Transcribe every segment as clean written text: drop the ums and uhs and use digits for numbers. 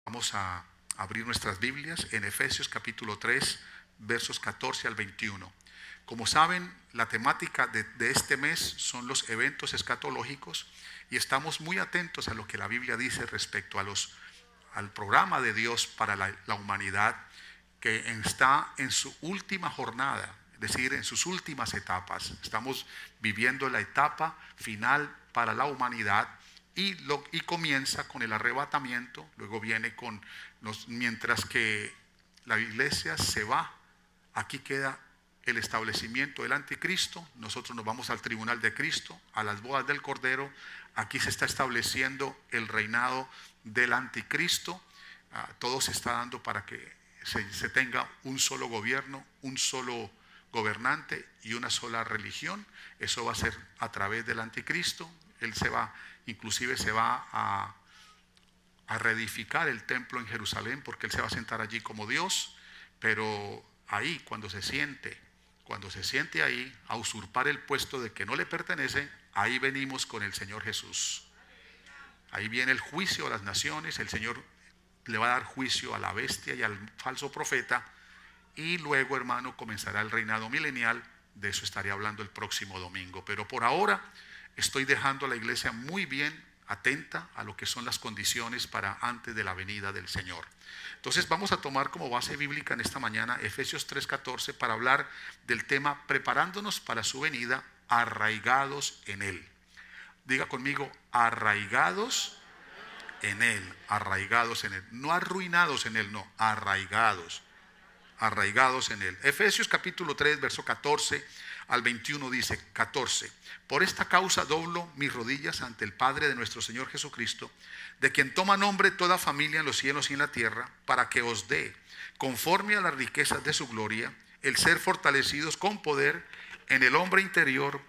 Vamos a abrir nuestras Biblias en Efesios capítulo 3, versos 14 al 21. Como saben, la temática de este mes son los eventos escatológicos y estamos muy atentos a lo que la Biblia dice respecto a al programa de Dios para la humanidad, que está en su última jornada, es decir, en sus últimas etapas. Estamos viviendo la etapa final para la humanidad y comienza con el arrebatamiento, luego viene mientras que la iglesia se va, aquí queda el establecimiento del anticristo, nosotros nos vamos al tribunal de Cristo, a las bodas del Cordero, aquí se está estableciendo el reinado del anticristo, todo se está dando para que se tenga un solo gobierno, un solo gobernante y una sola religión. Eso va a ser a través del anticristo. Él inclusive se va a reedificar el templo en Jerusalén, porque él se va a sentar allí como Dios, pero ahí cuando se siente ahí a usurpar el puesto de que no le pertenece, ahí venimos con el Señor Jesús. Ahí viene el juicio a las naciones, el Señor le va a dar juicio a la bestia y al falso profeta, y luego, hermano, comenzará el reinado milenial. De eso estaré hablando el próximo domingo, pero por ahora estoy dejando a la iglesia muy bien atenta a lo que son las condiciones para antes de la venida del Señor. Entonces vamos a tomar como base bíblica en esta mañana Efesios 3:14 para hablar del tema preparándonos para su venida, arraigados en Él. Diga conmigo, arraigados en Él, arraigados en Él, no arruinados en Él, no, arraigados en Él. Efesios capítulo 3, verso 14 al 21 dice, 14, por esta causa doblo mis rodillas ante el Padre de nuestro Señor Jesucristo, de quien toma nombre toda familia en los cielos y en la tierra, para que os dé, conforme a las riquezas de su gloria, el ser fortalecidos con poder en el hombre interior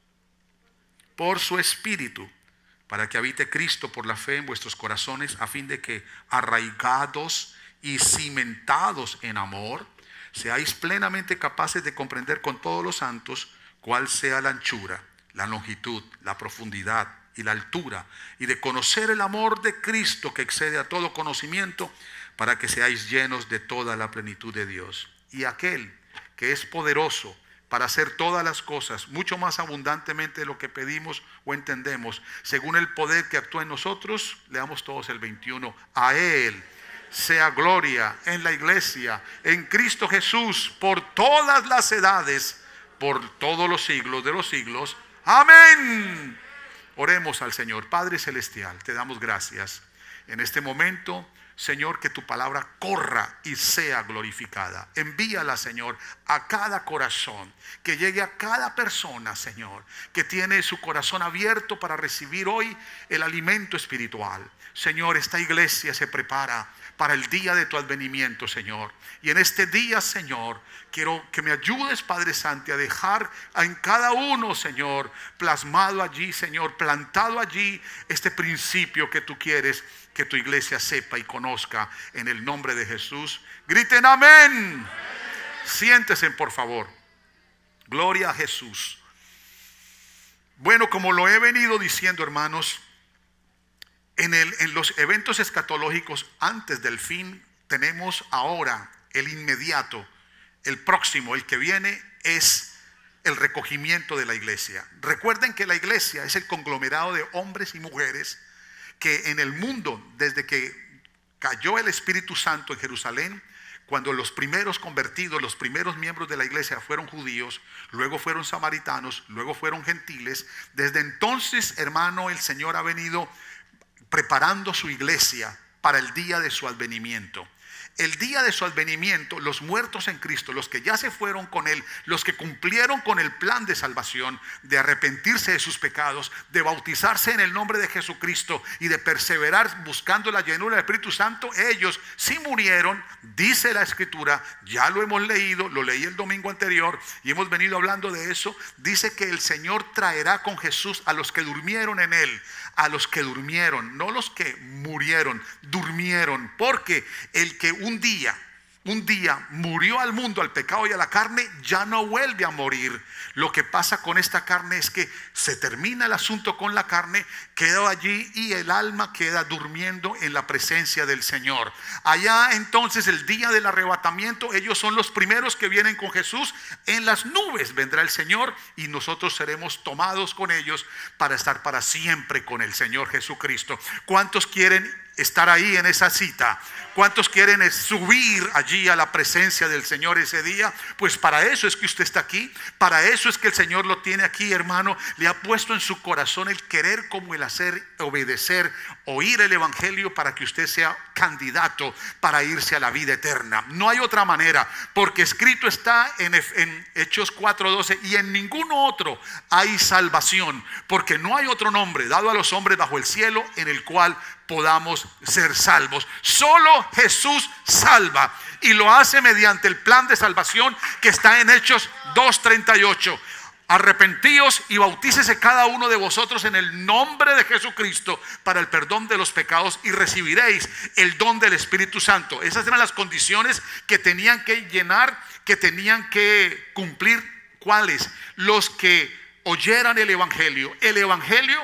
por su Espíritu, para que habite Cristo por la fe en vuestros corazones, a fin de que arraigados y cimentados en amor, seáis plenamente capaces de comprender con todos los santos cuál sea la anchura, la longitud, la profundidad y la altura, y de conocer el amor de Cristo que excede a todo conocimiento, para que seáis llenos de toda la plenitud de Dios. Y aquel que es poderoso para hacer todas las cosas mucho más abundantemente de lo que pedimos o entendemos, según el poder que actúa en nosotros, leamos todos el 21, a Él sea gloria en la iglesia, en Cristo Jesús, por todas las edades, por todos los siglos de los siglos. Amén. Oremos al Señor. Padre celestial, te damos gracias en este momento, Señor, que tu palabra corra y sea glorificada. Envíala, Señor, a cada corazón, que llegue a cada persona, Señor, que tiene su corazón abierto para recibir hoy el alimento espiritual. Señor, esta iglesia se prepara para el día de tu advenimiento, Señor. Y en este día, Señor, quiero que me ayudes, Padre Santo, a dejar en cada uno, Señor, plasmado allí, Señor, plantado allí este principio que tú quieres que tu iglesia sepa y conozca, en el nombre de Jesús. Griten amén. Siéntese, por favor. Gloria a Jesús. Bueno, como lo he venido diciendo, hermanos, en los eventos escatológicos antes del fin, tenemos ahora el inmediato, el próximo, el que viene es el recogimiento de la iglesia. Recuerden que la iglesia es el conglomerado de hombres y mujeres que en el mundo, desde que cayó el Espíritu Santo en Jerusalén, cuando los primeros convertidos, los primeros miembros de la iglesia fueron judíos, luego fueron samaritanos, luego fueron gentiles, desde entonces, hermano, el Señor ha venido preparando su iglesia para el día de su advenimiento. El día de su advenimiento, los muertos en Cristo, los que ya se fueron con Él, los que cumplieron con el plan de salvación, de arrepentirse de sus pecados, de bautizarse en el nombre de Jesucristo y de perseverar buscando la llenura del Espíritu Santo, ellos sí murieron, dice la Escritura, ya lo hemos leído, lo leí el domingo anterior y hemos venido hablando de eso. Dice que el Señor traerá con Jesús a los que durmieron en Él, a los que durmieron, no los que murieron, durmieron, porque el que un día un día murió al mundo, al pecado y a la carne, ya no vuelve a morir. Lo que pasa con esta carne es que se termina el asunto con la carne, queda allí y el alma queda durmiendo en la presencia del Señor. Allá entonces, el día del arrebatamiento, ellos son los primeros que vienen con Jesús. En las nubes vendrá el Señor y nosotros seremos tomados con ellos para estar para siempre con el Señor Jesucristo. ¿Cuántos quieren estar ahí en esa cita? ¿Cuántos quieren subir allí a la presencia del Señor ese día? Pues para eso es que usted está aquí. Para eso es que el Señor lo tiene aquí, hermano. Le ha puesto en su corazón el querer como el hacer, obedecer, oír el evangelio para que usted sea candidato para irse a la vida eterna. No hay otra manera, porque escrito está en Hechos 4:12: y en ninguno otro hay salvación, porque no hay otro nombre dado a los hombres bajo el cielo en el cual podamos ser salvos. Solo Jesús salva, y lo hace mediante el plan de salvación que está en Hechos 2:38. Arrepentíos y bautícese cada uno de vosotros en el nombre de Jesucristo para el perdón de los pecados, y recibiréis el don del Espíritu Santo. Esas eran las condiciones que tenían que llenar, que tenían que cumplir. ¿Cuáles? Los que oyeran el evangelio. El evangelio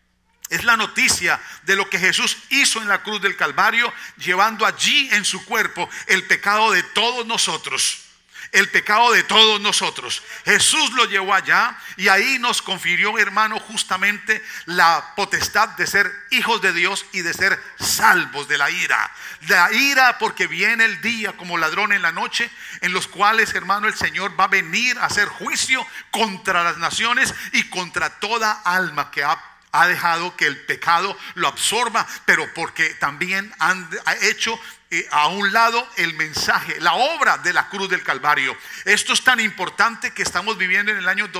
es la noticia de lo que Jesús hizo en la cruz del Calvario, llevando allí en su cuerpo el pecado de todos nosotros. El pecado de todos nosotros. Jesús lo llevó allá, y ahí nos confirió, hermano, justamente la potestad de ser hijos de Dios y de ser salvos de la ira. La ira, porque viene el día como ladrón en la noche, en los cuales, hermano, el Señor va a venir a hacer juicio contra las naciones y contra toda alma que ha dejado que el pecado lo absorba, pero porque también han hecho a un lado el mensaje, la obra de la cruz del Calvario. Esto es tan importante que estamos viviendo en el año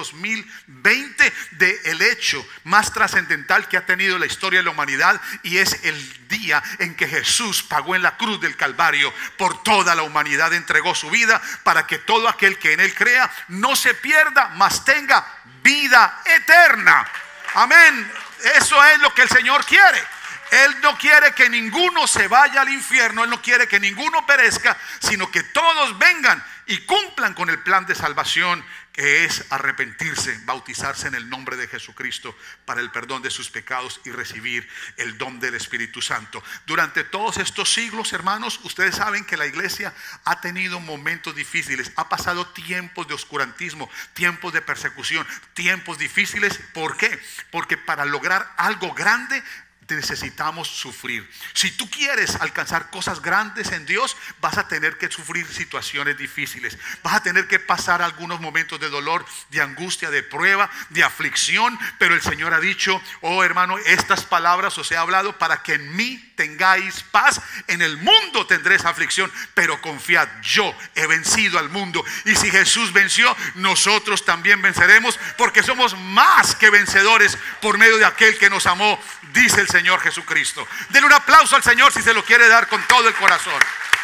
2020 de el hecho más trascendental que ha tenido la historia de la humanidad, y es el día en que Jesús pagó en la cruz del Calvario por toda la humanidad. Entregó su vida para que todo aquel que en él crea no se pierda, mas tenga vida eterna. Amén. Eso es lo que el Señor quiere. Él no quiere que ninguno se vaya al infierno. Él no quiere que ninguno perezca, sino que todos vengan y cumplan con el plan de salvación, que es arrepentirse, bautizarse en el nombre de Jesucristo para el perdón de sus pecados y recibir el don del Espíritu Santo. Durante todos estos siglos, hermanos, ustedes saben que la iglesia ha tenido momentos difíciles, ha pasado tiempos de oscurantismo, tiempos de persecución, tiempos difíciles. ¿Por qué? Porque para lograr algo grande necesitamos sufrir. Si tú quieres alcanzar cosas grandes en Dios, vas a tener que sufrir situaciones difíciles, vas a tener que pasar algunos momentos de dolor, de angustia, de prueba, de aflicción. Pero el Señor ha dicho: oh hermano, estas palabras os he hablado para que en mí tengáis paz. En el mundo tendréis aflicción, pero confiad, yo he vencido al mundo. Y si Jesús venció, nosotros también venceremos, porque somos más que vencedores por medio de aquel que nos amó, dice el Señor Jesucristo. Denle un aplauso al Señor si se lo quiere dar con todo el corazón.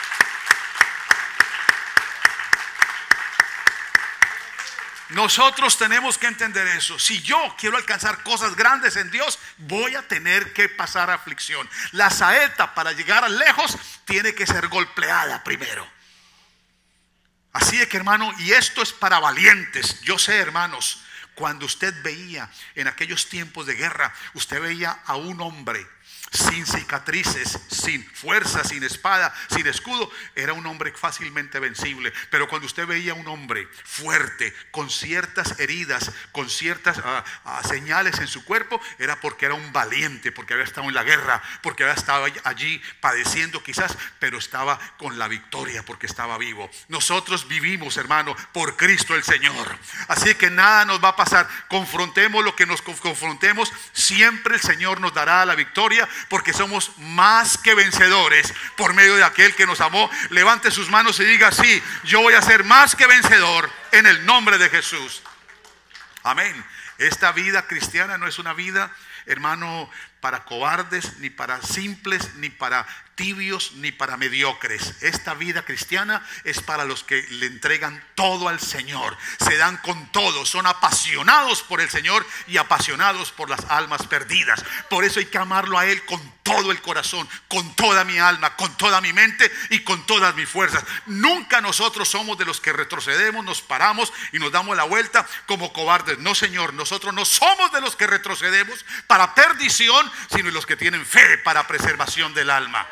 Nosotros tenemos que entender eso. Si yo quiero alcanzar cosas grandes en Dios, voy a tener que pasar aflicción. La saeta, para llegar lejos, tiene que ser golpeada primero. Así es que, hermano, y esto es para valientes. Yo sé, hermanos, cuando usted veía en aquellos tiempos de guerra, usted veía a un hombre sin cicatrices, sin fuerza, sin espada, sin escudo, era un hombre fácilmente vencible. Pero cuando usted veía a un hombre fuerte, con ciertas heridas, con ciertas señales en su cuerpo, era porque era un valiente, porque había estado en la guerra, porque había estado allí padeciendo quizás, pero estaba con la victoria, porque estaba vivo. Nosotros vivimos, hermano, por Cristo el Señor. Así que nada nos va a pasar. Confrontemos lo que nos confrontemos, siempre el Señor nos dará la victoria, porque somos más que vencedores por medio de aquel que nos amó. Levante sus manos y diga: sí, yo voy a ser más que vencedor en el nombre de Jesús. Amén. Esta vida cristiana no es una vida, hermano, para cobardes, ni para simples, ni para tibios, ni para mediocres. Esta vida cristiana es para los que le entregan todo al Señor, se dan con todo, son apasionados por el Señor y apasionados por las almas perdidas. Por eso hay que amarlo a Él con todo el corazón, con toda mi alma, con toda mi mente y con todas mis fuerzas. Nunca nosotros somos de los que retrocedemos, nos paramos y nos damos la vuelta como cobardes. No, Señor, nosotros no somos de los que retrocedemos para perdición, sino de los que tienen fe para preservación del alma.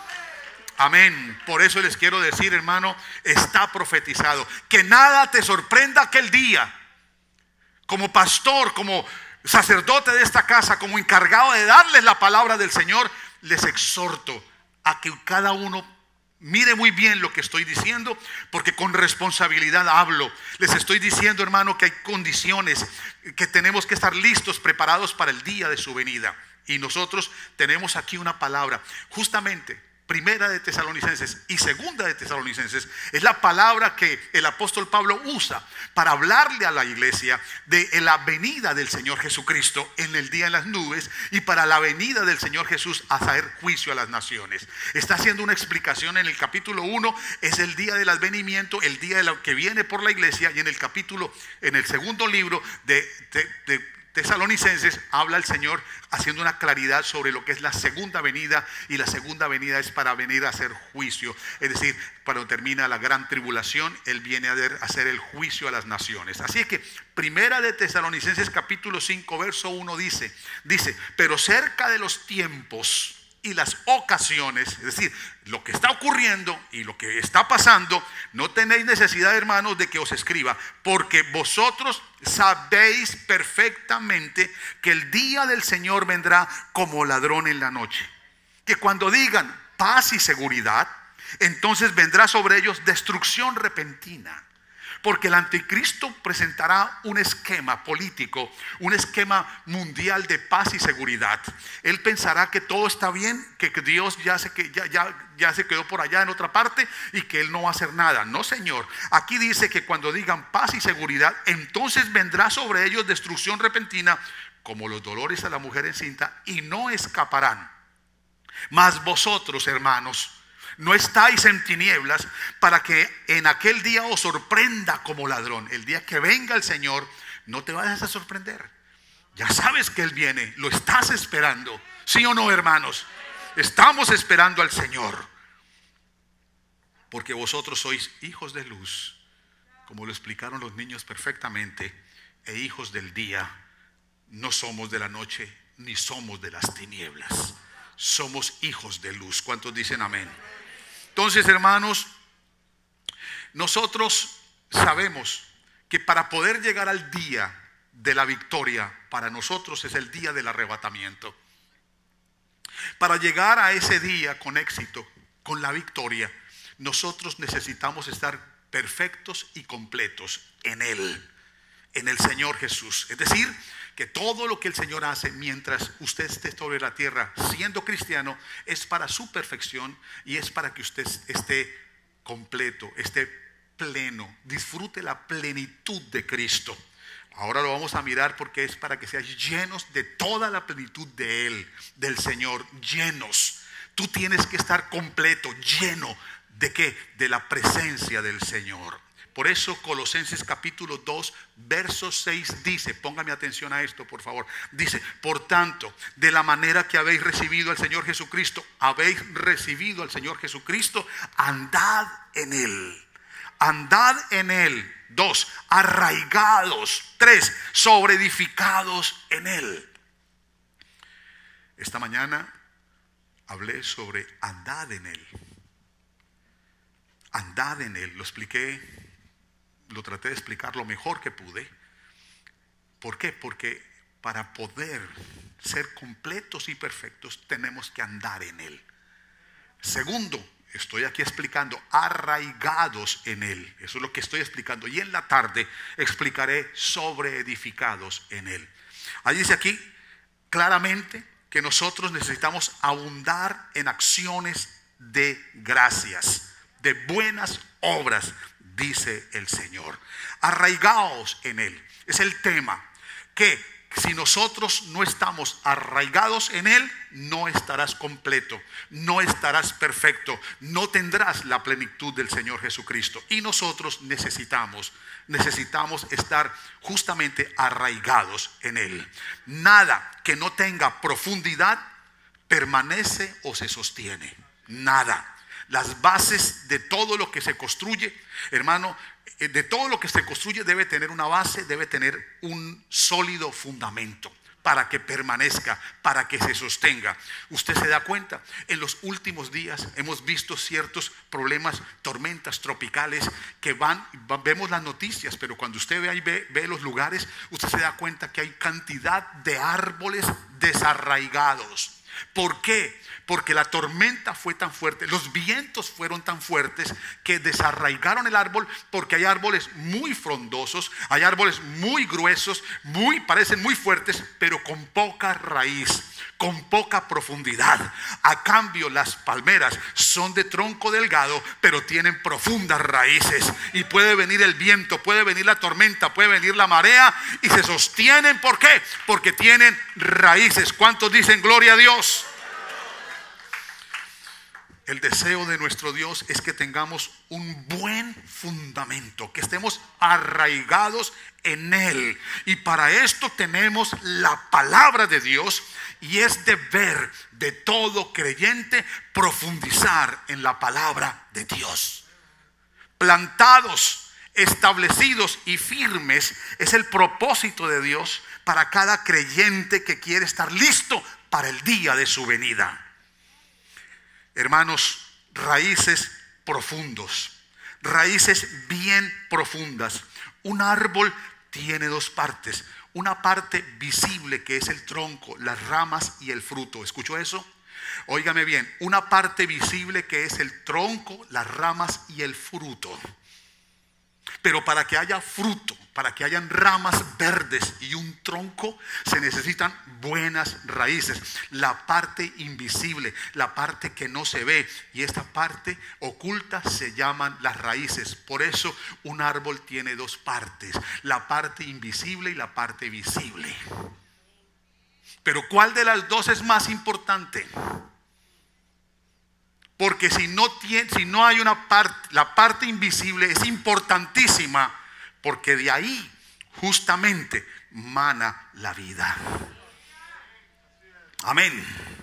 Amén. Por eso les quiero decir, hermano, está profetizado. Que nada te sorprenda aquel día. Como pastor, como sacerdote de esta casa, como encargado de darles la palabra del Señor, les exhorto a que cada uno mire muy bien lo que estoy diciendo, porque con responsabilidad hablo. Les estoy diciendo, hermano, que hay condiciones, que tenemos que estar listos, preparados para el día de su venida. Y nosotros tenemos aquí una palabra, justamente Primera de Tesalonicenses y Segunda de Tesalonicenses es la palabra que el apóstol Pablo usa para hablarle a la iglesia de la venida del Señor Jesucristo en el día de las nubes y para la venida del Señor Jesús a hacer juicio a las naciones. Está haciendo una explicación en el capítulo 1, es el día del advenimiento, el día de lo que viene por la iglesia, y en el segundo libro de Tesalonicenses habla el Señor haciendo una claridad sobre lo que es la segunda venida, y la segunda venida es para venir a hacer juicio, es decir, cuando termina la gran tribulación, Él viene a hacer el juicio a las naciones. Así que Primera de Tesalonicenses capítulo 5 verso 1 dice, pero cerca de los tiempos y las ocasiones, es decir, lo que está ocurriendo y lo que está pasando, no tenéis necesidad, hermanos, de que os escriba, porque vosotros sabéis perfectamente que el día del Señor vendrá como ladrón en la noche. Que cuando digan paz y seguridad, entonces vendrá sobre ellos destrucción repentina. Porque el anticristo presentará un esquema político, un esquema mundial de paz y seguridad. Él pensará que todo está bien, que Dios ya se quedó por allá en otra parte y que Él no va a hacer nada. No, Señor. Aquí dice que cuando digan paz y seguridad, entonces vendrá sobre ellos destrucción repentina, como los dolores a la mujer encinta, y no escaparán. Mas vosotros, hermanos, no estáis en tinieblas para que en aquel día os sorprenda como ladrón. El día que venga el Señor, no te vayas a sorprender. Ya sabes que Él viene, lo estás esperando. ¿Sí o no, hermanos? Estamos esperando al Señor. Porque vosotros sois hijos de luz, como lo explicaron los niños perfectamente, e hijos del día. No somos de la noche, ni somos de las tinieblas. Somos hijos de luz. ¿Cuántos dicen amén? Entonces, hermanos, nosotros sabemos que para poder llegar al día de la victoria, para nosotros es el día del arrebatamiento. Para llegar a ese día con éxito, con la victoria, nosotros necesitamos estar perfectos y completos en Él, en el Señor Jesús. Es decir, que todo lo que el Señor hace mientras usted esté sobre la tierra siendo cristiano es para su perfección y es para que usted esté completo, esté pleno, disfrute la plenitud de Cristo. Ahora lo vamos a mirar porque es para que seáis llenos de toda la plenitud de Él, del Señor, llenos. Tú tienes que estar completo, lleno ¿de qué? De la presencia del Señor. Por eso Colosenses capítulo 2 verso 6 dice, póngame atención a esto por favor, dice, por tanto, de la manera que habéis recibido al Señor Jesucristo, andad en Él. Andad en Él. 2, arraigados. 3, sobreedificados en Él. Esta mañana hablé sobre andad en Él. Andad en Él. Lo expliqué, lo traté de explicar lo mejor que pude. ¿Por qué? Porque para poder ser completos y perfectos tenemos que andar en Él. Segundo, estoy aquí explicando arraigados en Él. Eso es lo que estoy explicando. Y en la tarde explicaré sobre edificados en Él. Ahí dice aquí claramente que nosotros necesitamos abundar en acciones de gracias, de buenas obras, dice el Señor. Arraigados en Él. Es el tema. Que si nosotros no estamos arraigados en Él, no estarás completo, no estarás perfecto, no tendrás la plenitud del Señor Jesucristo. Y nosotros necesitamos estar justamente arraigados en Él. Nada que no tenga profundidad permanece o se sostiene. Nada. Las bases de todo lo que se construye, hermano, de todo lo que se construye debe tener una base, debe tener un sólido fundamento para que permanezca, para que se sostenga. Usted se da cuenta, en los últimos días hemos visto ciertos problemas, tormentas tropicales que vemos las noticias, pero cuando usted ve ahí, ve los lugares, usted se da cuenta que hay cantidad de árboles desarraigados. ¿Por qué? Porque la tormenta fue tan fuerte, los vientos fueron tan fuertes que desarraigaron el árbol, porque hay árboles muy frondosos, hay árboles muy gruesos, parecen muy fuertes, pero con poca raíz, con poca profundidad. A cambio, las palmeras son de tronco delgado, pero tienen profundas raíces, y puede venir el viento, puede venir la tormenta, puede venir la marea, y se sostienen. ¿Por qué? Porque tienen raíces. ¿Cuántos dicen gloria a Dios? El deseo de nuestro Dios es que tengamos un buen fundamento, que estemos arraigados en Él. Y para esto tenemos la palabra de Dios, y es deber de todo creyente profundizar en la palabra de Dios. Plantados, establecidos y firmes es el propósito de Dios para cada creyente que quiere estar listo para el día de su venida. Hermanos, raíces profundos, raíces bien profundas. Un árbol tiene dos partes: una parte visible, que es el tronco, las ramas y el fruto. ¿Escuchó eso? Óigame bien, una parte visible, que es el tronco, las ramas y el fruto. Pero para que haya fruto, para que hayan ramas verdes y un tronco, se necesitan buenas raíces. La parte invisible, la parte que no se ve, y esta parte oculta se llaman las raíces. Por eso un árbol tiene dos partes: la parte invisible y la parte visible. Pero ¿cuál de las dos es más importante? Porque si no hay una parte, la parte invisible es importantísima, porque de ahí justamente mana la vida. Amén.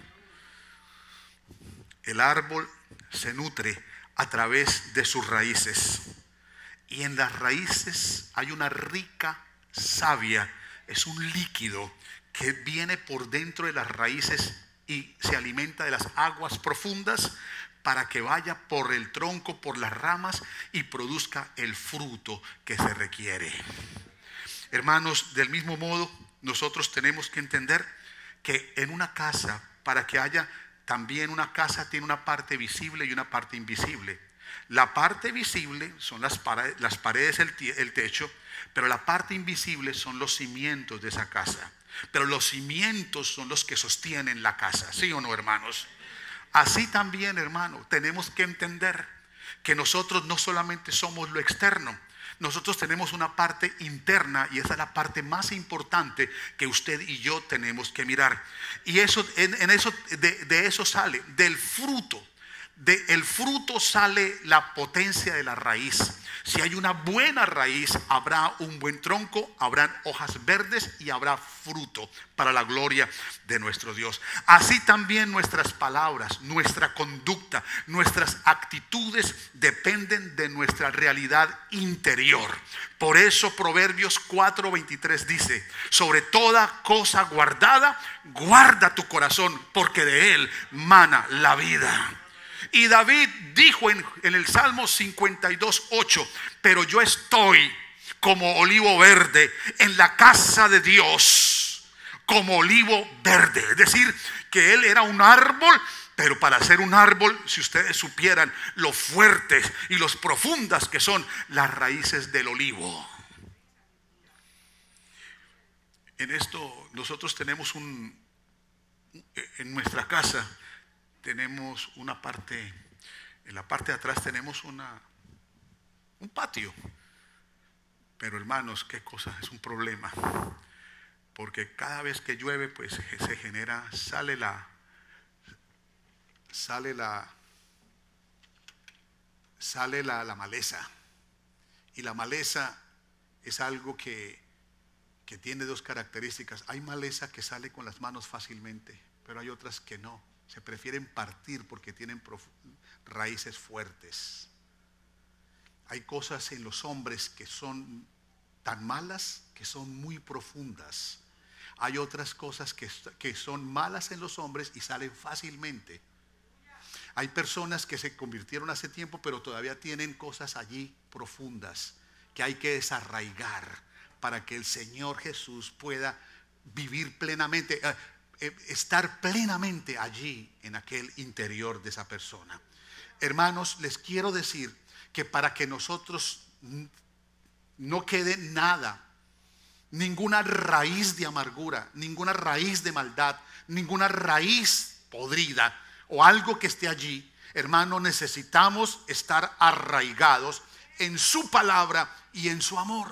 El árbol se nutre a través de sus raíces, y en las raíces hay una rica savia. Es un líquido que viene por dentro de las raíces y se alimenta de las aguas profundas, para que vaya por el tronco, por las ramas, y produzca el fruto que se requiere. Hermanos, del mismo modo, nosotros tenemos que entender que en una casa, para que haya también una casa, tiene una parte visible y una parte invisible. La parte visible son las paredes, el techo, pero la parte invisible son los cimientos de esa casa. Pero los cimientos son los que sostienen la casa, ¿sí o no, hermanos? Así también, hermano, tenemos que entender que nosotros no solamente somos lo externo, nosotros tenemos una parte interna, y esa es la parte más importante que usted y yo tenemos que mirar. Y eso, de eso sale, del fruto. Del fruto sale la potencia de la raíz. Si hay una buena raíz, habrá un buen tronco, habrán hojas verdes y habrá fruto para la gloria de nuestro Dios. Así también nuestras palabras, nuestra conducta, nuestras actitudes dependen de nuestra realidad interior. Por eso Proverbios 4:23 dice: sobre toda cosa guardada, guarda tu corazón, porque de él mana la vida. Y David dijo en el Salmo 52:8: pero yo estoy como olivo verde en la casa de Dios, como olivo verde. Es decir, que él era un árbol, pero para ser un árbol, si ustedes supieran lo fuertes y los profundas que son las raíces del olivo. En esto nosotros tenemos en nuestra casa tenemos una parte, en la parte de atrás tenemos un patio. Pero hermanos, qué cosa, es un problema. porque cada vez que llueve pues se genera, sale la maleza. Y la maleza es algo que tiene dos características. Hay maleza que sale con las manos fácilmente, pero hay otras que no. Se prefieren partir porque tienen raíces fuertes. Hay cosas en los hombres que son tan malas que son muy profundas. Hay otras cosas que son malas en los hombres y salen fácilmente. Hay personas que se convirtieron hace tiempo, pero todavía tienen cosas allí profundas que hay que desarraigar para que el Señor Jesús pueda vivir plenamente, estar plenamente allí en aquel interior de esa persona. Hermanos, les quiero decir que para que nosotros no quede nada, ninguna raíz de amargura, ninguna raíz de maldad, ninguna raíz podrida o algo que esté allí, hermano, necesitamos estar arraigados en su palabra y en su amor.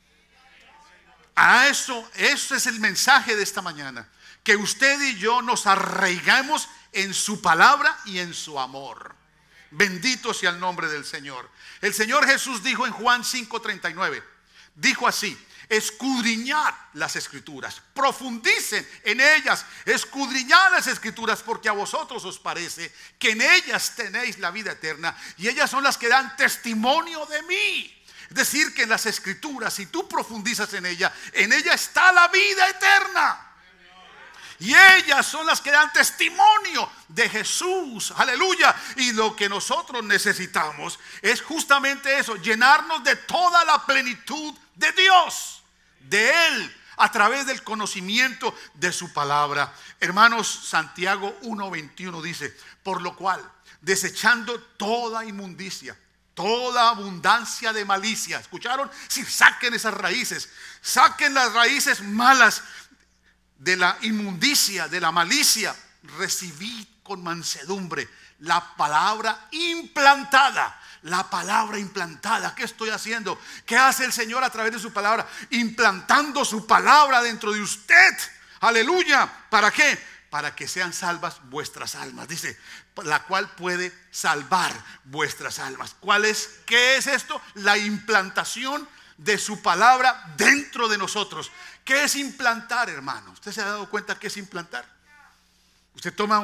A eso es el mensaje de esta mañana, que usted y yo nos arraigamos en su palabra y en su amor. Bendito sea el nombre del Señor. El Señor Jesús dijo en Juan 5:39, dijo así: escudriñad las escrituras, profundicen en ellas, escudriñad las escrituras, porque a vosotros os parece que en ellas tenéis la vida eterna, y ellas son las que dan testimonio de mí. Es decir, que en las escrituras, si tú profundizas en ella está la vida eterna. Y ellas son las que dan testimonio de Jesús. Aleluya. Y lo que nosotros necesitamos es justamente eso: llenarnos de toda la plenitud de Dios, de Él, a través del conocimiento de su palabra. Hermanos, Santiago 1:21 dice: por lo cual, desechando toda inmundicia, toda abundancia de malicia. ¿Escucharon? Si saquen esas raíces, saquen las raíces malas de la inmundicia, de la malicia. Recibid con mansedumbre la palabra implantada. La palabra implantada. ¿Qué estoy haciendo? ¿Qué hace el Señor a través de su palabra? Implantando su palabra dentro de usted. Aleluya. ¿Para qué? Para que sean salvas vuestras almas. Dice, la cual puede salvar vuestras almas. ¿Qué es esto? La implantación de su palabra dentro de nosotros. ¿Qué es implantar, hermano? ¿Usted se ha dado cuenta qué es implantar? Usted toma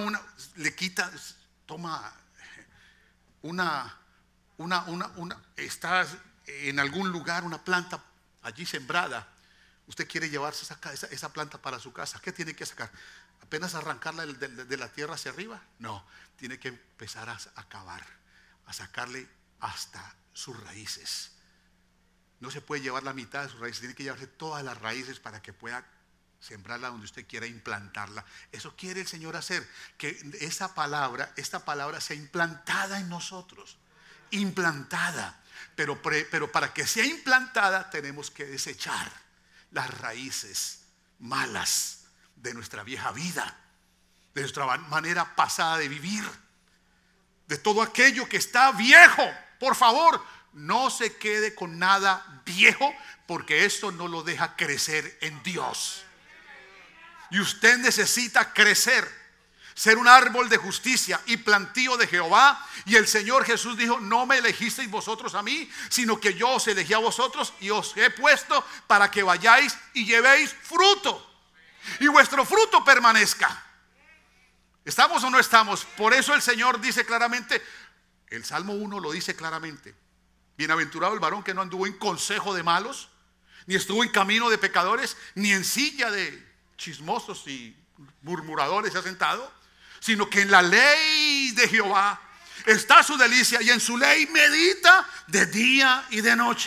está en algún lugar una planta allí sembrada. Usted quiere llevarse esa planta para su casa. ¿Qué tiene que sacar? ¿Apenas arrancarla de la tierra hacia arriba? No, tiene que empezar a cavar, a sacarle hasta sus raíces. No se puede llevar la mitad de sus raíces, tiene que llevarse todas las raíces para que pueda sembrarla donde usted quiera, implantarla. Eso quiere el Señor hacer, que esta palabra sea implantada en nosotros. Implantada. Pero para que sea implantada tenemos que desechar las raíces malas de nuestra vieja vida, de nuestra manera pasada de vivir, de todo aquello que está viejo. Por favor, no se quede con nada viejo, porque eso no lo deja crecer en Dios. Y usted necesita crecer, ser un árbol de justicia y plantío de Jehová. Y el Señor Jesús dijo: no me elegisteis vosotros a mí, sino que yo os elegí a vosotros y os he puesto para que vayáis y llevéis fruto, y vuestro fruto permanezca. ¿Estamos o no estamos? Por eso el Señor dice claramente, el Salmo 1 lo dice claramente: bienaventurado el varón que no anduvo en consejo de malos, ni estuvo en camino de pecadores, ni en silla de chismosos y murmuradores se ha sentado, sino que en la ley de Jehová está su delicia, y en su ley medita de día y de noche.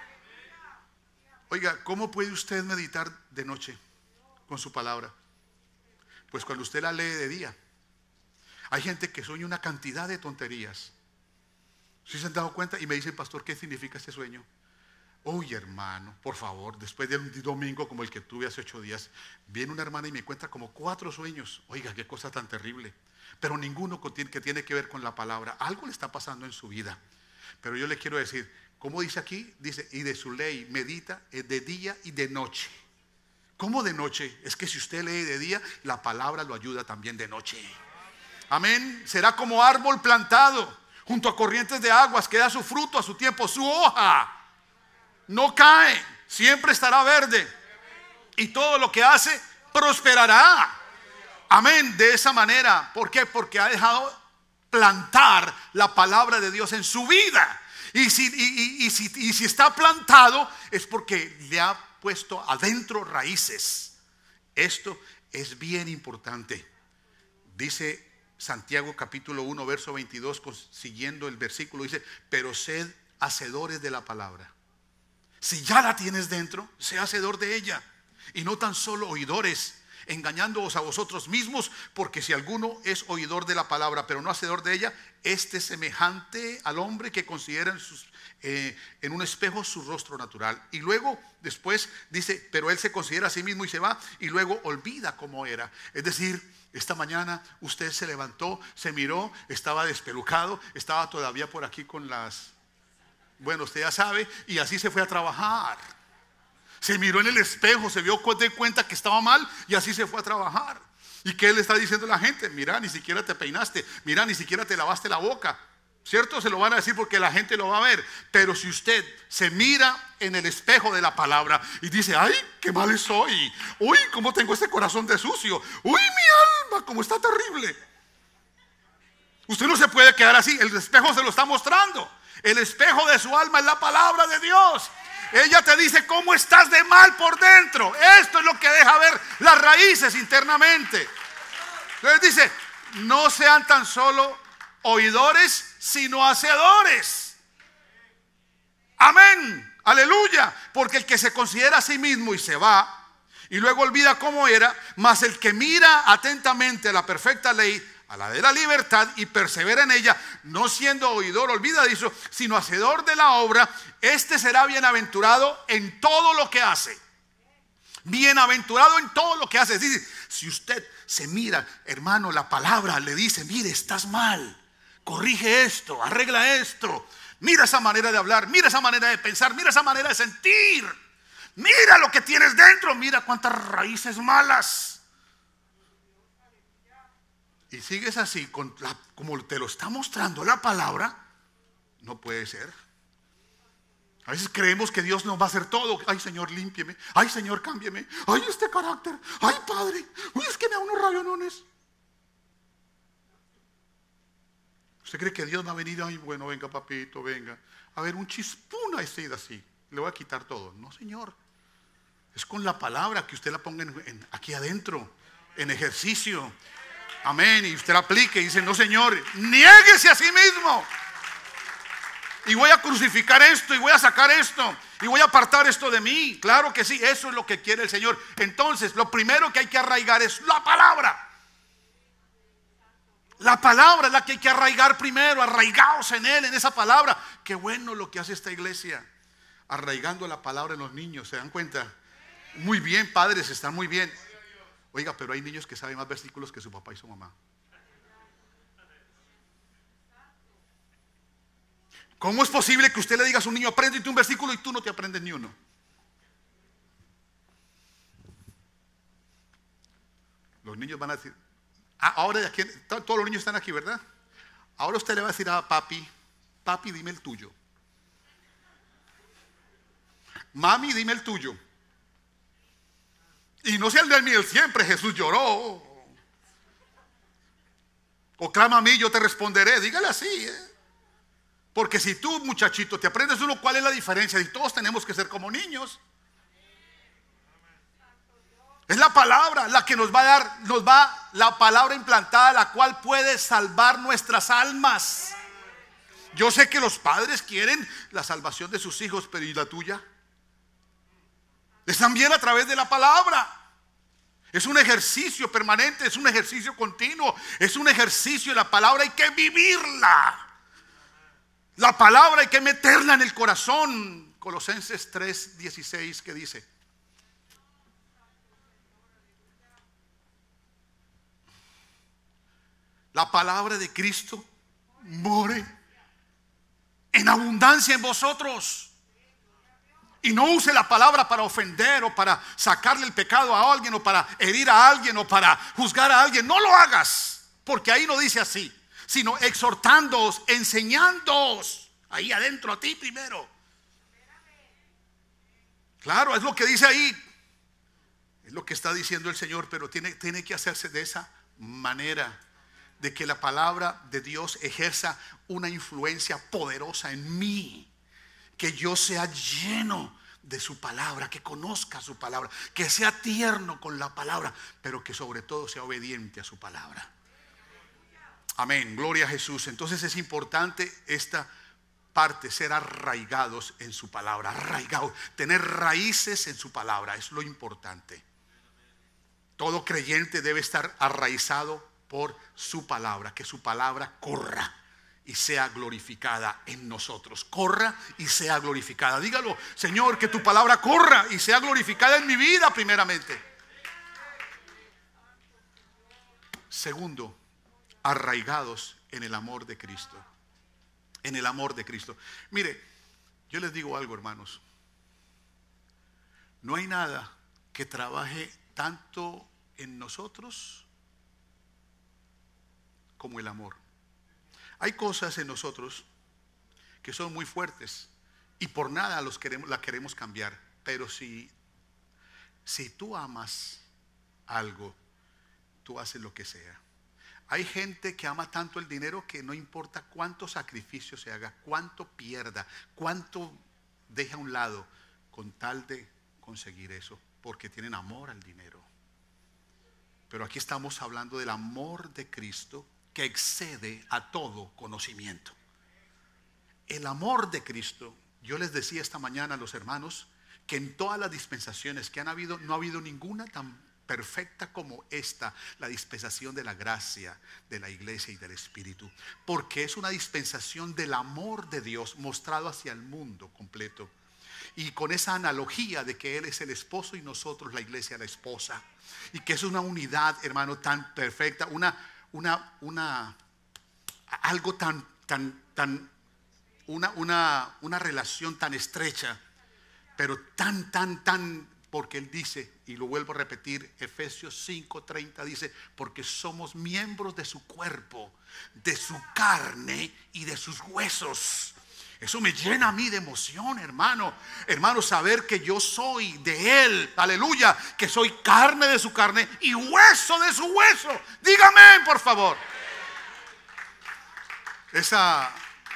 Oiga, ¿cómo puede usted meditar de noche con su palabra? Pues cuando usted la lee de día. Hay gente que sueña una cantidad de tonterías. ¿Sí se han dado cuenta? Y me dicen: pastor, ¿qué significa este sueño? Uy, hermano, por favor, después de un domingo como el que tuve hace 8 días, viene una hermana y me cuenta como 4 sueños. Oiga, qué cosa tan terrible. Pero ninguno que tiene que ver con la palabra. Algo le está pasando en su vida. Pero yo le quiero decir, ¿cómo dice aquí? Dice: y de su ley medita de día y de noche. ¿Cómo de noche? Es que si usted lee de día, la palabra lo ayuda también de noche. Amén. Será como árbol plantado junto a corrientes de aguas, que da su fruto a su tiempo, su hoja no cae, siempre estará verde, y todo lo que hace prosperará. Amén. De esa manera. ¿Por qué? Porque ha dejado plantar la palabra de Dios en su vida. Y si está plantado, es porque le ha puesto adentro raíces. Esto es bien importante. Dice Santiago capítulo 1 verso 22, siguiendo el versículo, dice: pero sed hacedores de la palabra. Si ya la tienes dentro, sé hacedor de ella, y no tan solo oidores, engañándoos a vosotros mismos, porque si alguno es oidor de la palabra, pero no hacedor de ella, este es semejante al hombre que considera en un espejo su rostro natural. Y luego después dice: pero él se considera a sí mismo y se va, y luego olvida cómo era. Es decir, esta mañana usted se levantó, se miró, estaba despelucado, estaba todavía por aquí con las... Bueno, usted ya sabe, y así se fue a trabajar. Se miró en el espejo, se dio de cuenta que estaba mal, y así se fue a trabajar. ¿Y qué le está diciendo a la gente? Mira, ni siquiera te peinaste, mira, ni siquiera te lavaste la boca. ¿Cierto? Se lo van a decir porque la gente lo va a ver. Pero si usted se mira en el espejo de la palabra y dice: ay, qué mal soy, uy, cómo tengo este corazón de sucio, uy, mi alma, cómo está terrible. Usted no se puede quedar así. El espejo se lo está mostrando. El espejo de su alma es la palabra de Dios. Ella te dice cómo estás de mal por dentro. Esto es lo que deja ver las raíces internamente. Entonces dice: no sean tan solo oidores, sino hacedores. Amén, aleluya. Porque el que se considera a sí mismo y se va, y luego olvida cómo era, mas el que mira atentamente a la perfecta ley, a la de la libertad, y persevera en ella, no siendo oidor olvidadizo, sino hacedor de la obra, este será bienaventurado en todo lo que hace. Bienaventurado en todo lo que hace. Es decir, si usted se mira, hermano, la palabra le dice: mire, estás mal, corrige esto, arregla esto, mira esa manera de hablar, mira esa manera de pensar, mira esa manera de sentir, mira lo que tienes dentro, mira cuántas raíces malas. Y sigues así, como te lo está mostrando la palabra, no puede ser. A veces creemos que Dios nos va a hacer todo. Ay, Señor, límpieme. Ay, Señor, cámbiame. Ay, este carácter. Ay, Padre. Uy, es que me da unos rayonones. ¿Usted cree que Dios va a venir? Ay, bueno, venga, papito, venga. A ver, un chispún así. Le voy a quitar todo. No, Señor. Es con la palabra, que usted la ponga aquí adentro, en ejercicio. Amén. Y usted la aplique y dice: no, Señor, niéguese a sí mismo. Y voy a crucificar esto, y voy a sacar esto, y voy a apartar esto de mí. Claro que sí, eso es lo que quiere el Señor. Entonces, lo primero que hay que arraigar es la palabra. La palabra es la que hay que arraigar primero. Arraigaos en Él, en esa palabra. Qué bueno lo que hace esta iglesia, arraigando la palabra en los niños. ¿Se dan cuenta? Muy bien, padres, están muy bien. Oiga, pero hay niños que saben más versículos que su papá y su mamá. ¿Cómo es posible que usted le diga a su niño: apréndete un versículo, y tú no te aprendes ni uno? Los niños van a decir: ahora aquí, todos los niños están aquí, ¿verdad? Ahora usted le va a decir a papi: papi, dime el tuyo. Mami, dime el tuyo. Y no sea el del mío siempre. Jesús lloró. O clama a mí, yo te responderé. Dígale así, Porque si tú, muchachito, te aprendes uno, ¿cuál es la diferencia? Y todos tenemos que ser como niños. Es la palabra la que nos va la palabra implantada, la cual puede salvar nuestras almas. Yo sé que los padres quieren la salvación de sus hijos, pero ¿y la tuya? Es también a través de la palabra. Es un ejercicio permanente, es un ejercicio continuo, es un ejercicio. La palabra hay que vivirla. La palabra hay que meterla en el corazón. Colosenses 3:16, que dice: la palabra de Cristo more en abundancia en vosotros. Y no use la palabra para ofender o para sacarle el pecado a alguien o para herir a alguien o para juzgar a alguien. No lo hagas, porque ahí no dice así, sino exhortándoos, enseñándoos ahí adentro a ti primero. Claro, es lo que dice ahí. Es lo que está diciendo el Señor, pero tiene que hacerse de esa manera, de que la palabra de Dios ejerza una influencia poderosa en mí. Que yo sea lleno de su palabra, que conozca su palabra, que sea tierno con la palabra, pero que sobre todo sea obediente a su palabra. Amén, gloria a Jesús. Entonces es importante esta parte, ser arraigados en su palabra, arraigados, tener raíces en su palabra, es lo importante. Todo creyente debe estar arraizado por su palabra, que su palabra corra y sea glorificada en nosotros. Corra y sea glorificada. Dígalo, Señor, que tu palabra corra y sea glorificada en mi vida primeramente. Segundo, arraigados en el amor de Cristo. En el amor de Cristo. Mire, yo les digo algo, hermanos. No hay nada que trabaje tanto en nosotros como el amor. Hay cosas en nosotros que son muy fuertes y por nada la queremos cambiar. Pero si tú amas algo, tú haces lo que sea. Hay gente que ama tanto el dinero que no importa cuánto sacrificio se haga, cuánto pierda, cuánto deja a un lado, con tal de conseguir eso, porque tienen amor al dinero. Pero aquí estamos hablando del amor de Cristo, que excede a todo conocimiento. El amor de Cristo, yo les decía esta mañana a los hermanos, que en todas las dispensaciones que han habido, no ha habido ninguna tan perfecta como esta, la dispensación de la gracia de la iglesia y del Espíritu, porque es una dispensación del amor de Dios mostrado hacia el mundo completo, y con esa analogía de que Él es el esposo y nosotros la iglesia la esposa, y que es una unidad, hermano, tan perfecta, algo una relación tan estrecha, pero tan, porque Él dice, y lo vuelvo a repetir, Efesios 5:30 dice, porque somos miembros de su cuerpo, de su carne y de sus huesos. Eso me llena a mí de emoción, hermano. Hermano, saber que yo soy de Él, aleluya, que soy carne de su carne y hueso de su hueso. Dígame, por favor. Esa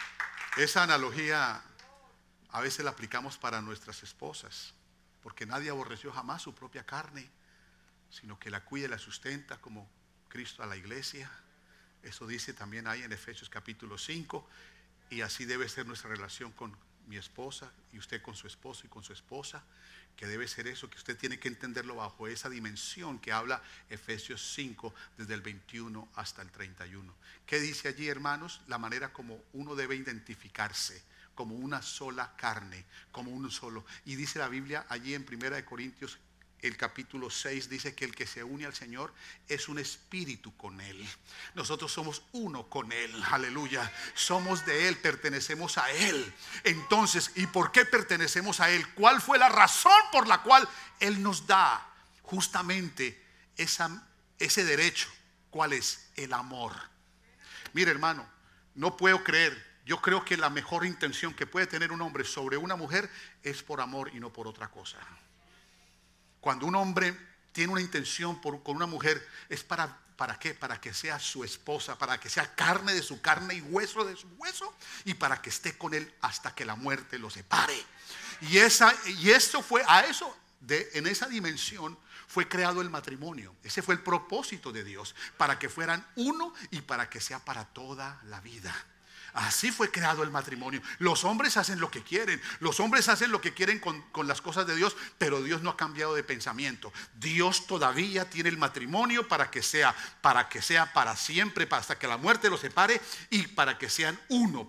analogía a veces la aplicamos para nuestras esposas, porque nadie aborreció jamás su propia carne, sino que la cuida y la sustenta como Cristo a la iglesia. Eso dice también ahí en Efesios capítulo 5. Y así debe ser nuestra relación con mi esposa y usted con su esposo y con su esposa, que debe ser eso, que usted tiene que entenderlo bajo esa dimensión que habla Efesios 5 desde el 21 hasta el 31. ¿Qué dice allí, hermanos? La manera como uno debe identificarse como una sola carne, como uno solo. Y dice la Biblia allí en 1 Corintios el capítulo 6 dice que el que se une al Señor es un espíritu con Él. Nosotros somos uno con Él, aleluya. Somos de Él, pertenecemos a Él. Entonces, ¿y por qué pertenecemos a Él? ¿Cuál fue la razón por la cual Él nos da justamente ese derecho? ¿Cuál es? El amor. Mire, hermano, no puedo creer. Yo creo que la mejor intención que puede tener un hombre sobre una mujer es por amor y no por otra cosa. Cuando un hombre tiene una intención con una mujer, es ¿para qué? Para que sea su esposa, para que sea carne de su carne y hueso de su hueso, y para que esté con él hasta que la muerte lo separe. Y eso fue en esa dimensión fue creado el matrimonio. Ese fue el propósito de Dios, para que fueran uno y para que sea para toda la vida. Así fue creado el matrimonio. Los hombres hacen lo que quieren. Los hombres hacen lo que quieren con las cosas de Dios, pero Dios no ha cambiado de pensamiento. Dios todavía tiene el matrimonio para que sea para siempre, hasta que la muerte los separe, y para que sean uno,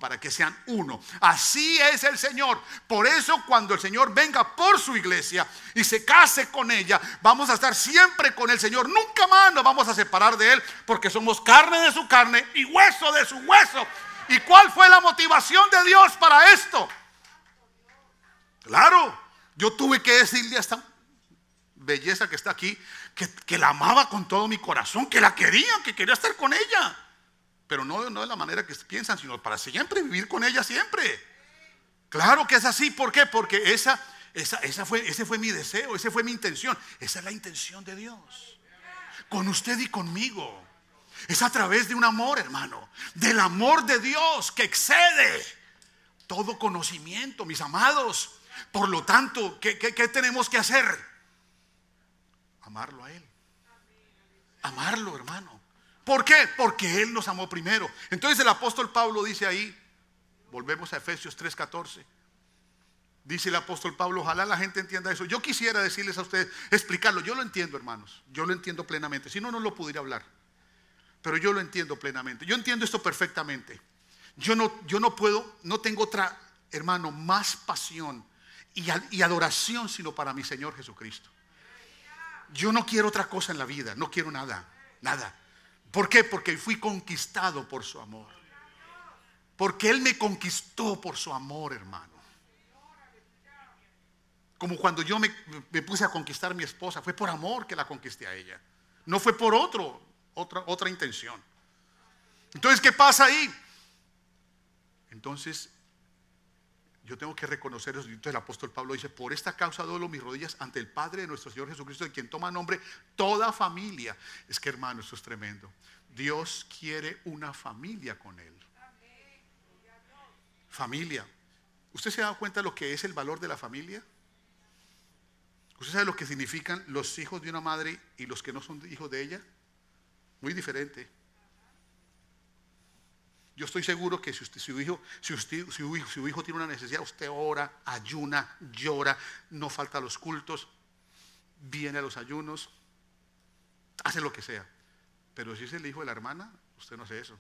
Así es el Señor. Por eso cuando el Señor venga por su iglesia y se case con ella, vamos a estar siempre con el Señor. Nunca más nos vamos a separar de Él, porque somos carne de su carne y hueso de su hueso. ¿Y cuál fue la motivación de Dios para esto? Claro, Yo tuve que decirle a esta belleza que está aquí que la amaba con todo mi corazón, que la quería, que quería estar con ella. Pero no de la manera que piensan, sino para siempre, vivir con ella siempre. Claro que es así. ¿Por qué? Porque ese fue mi deseo, esa fue mi intención. Esa es la intención de Dios con usted y conmigo. Es a través de un amor, hermano, del amor de Dios que excede todo conocimiento, mis amados. Por lo tanto, ¿qué tenemos que hacer? Amarlo a Él. Amarlo, hermano. ¿Por qué? Porque Él nos amó primero. Entonces el apóstol Pablo dice ahí, volvemos a Efesios 3:14. Dice el apóstol Pablo, ojalá la gente entienda eso. Yo quisiera decirles a ustedes, explicarlo. Yo lo entiendo, hermanos. Yo lo entiendo plenamente. Si no, no lo pudiera hablar. Pero yo lo entiendo plenamente. Yo entiendo esto perfectamente. Yo no tengo otra, hermano, más pasión y adoración sino para mi Señor Jesucristo. Yo no quiero otra cosa en la vida. No quiero nada. Nada. ¿Por qué? Porque fui conquistado por su amor. Porque Él me conquistó por su amor, hermano. Como cuando yo me puse a conquistar a mi esposa, fue por amor que la conquisté a ella. No fue por otra intención. Entonces, ¿qué pasa ahí? Entonces, yo tengo que reconocer eso. Entonces el apóstol Pablo dice, por esta causa doblo mis rodillas ante el Padre de nuestro Señor Jesucristo, de quien toma nombre toda familia. Es que, hermano, esto es tremendo. Dios quiere una familia con Él. Familia. ¿Usted se ha dado cuenta de lo que es el valor de la familia? ¿Usted sabe lo que significan los hijos de una madre y los que no son hijos de ella? Muy diferente. Yo estoy seguro que si su hijo tiene una necesidad, usted ora, ayuna, llora, no falta a los cultos, viene a los ayunos, hace lo que sea. Pero si es el hijo de la hermana, usted no hace eso.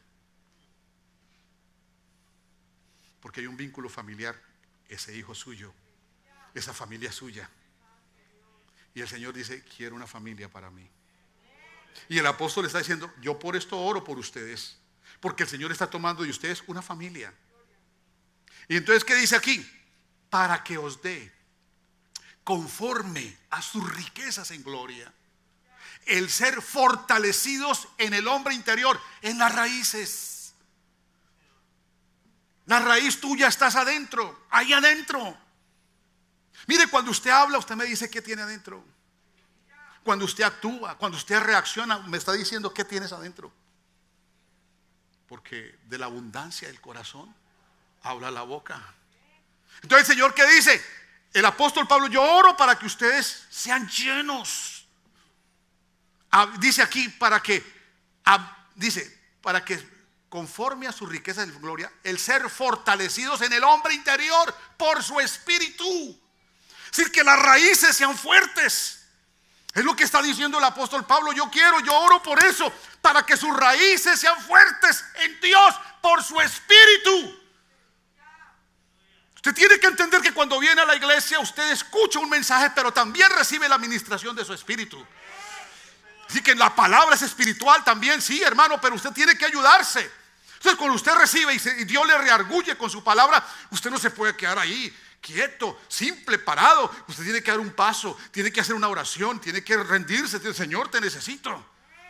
Porque hay un vínculo familiar, ese hijo suyo, esa familia suya. Y el Señor dice, quiero una familia para mí. Y el apóstol está diciendo, yo por esto oro por ustedes. Porque el Señor está tomando de ustedes una familia. Y entonces, ¿qué dice aquí? Para que os dé, conforme a sus riquezas en gloria, el ser fortalecidos en el hombre interior, en las raíces. La raíz tuya estás adentro, ahí adentro. Mire, cuando usted habla, usted me dice qué tiene adentro. Cuando usted actúa, cuando usted reacciona, me está diciendo qué tienes adentro. Porque de la abundancia del corazón habla la boca. Entonces el Señor, ¿qué dice? El apóstol Pablo, yo oro para que ustedes sean llenos. Dice aquí, para que conforme a su riqueza de gloria, el ser fortalecidos en el hombre interior por su espíritu. Es decir, que las raíces sean fuertes. Es lo que está diciendo el apóstol Pablo. Yo oro por eso, para que sus raíces sean fuertes en Dios por su espíritu. Usted tiene que entender que cuando viene a la iglesia usted escucha un mensaje, pero también recibe la administración de su espíritu. Así que la palabra es espiritual también, sí, hermano, pero usted tiene que ayudarse. Entonces, cuando usted recibe y Dios le reargulle con su palabra, usted no se puede quedar ahí quieto, simple, parado. Usted tiene que dar un paso, tiene que hacer una oración, tiene que rendirse. Señor, te necesito.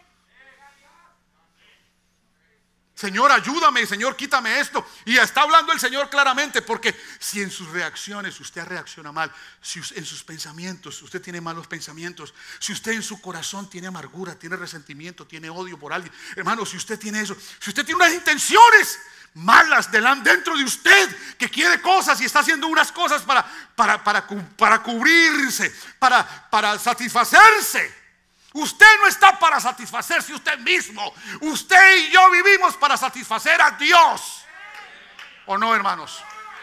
Señor, ayúdame, Señor, quítame esto. Y está hablando el Señor claramente, porque si en sus reacciones usted reacciona mal, si en sus pensamientos usted tiene malos pensamientos, si usted en su corazón tiene amargura, tiene resentimiento, tiene odio por alguien, hermano, si usted tiene eso, si usted tiene unas intenciones malas dentro de usted, que quiere cosas y está haciendo unas cosas para cubrirse, para satisfacerse. Usted no está para satisfacerse usted mismo. Usted y yo vivimos para satisfacer a Dios. ¿O no, hermanos?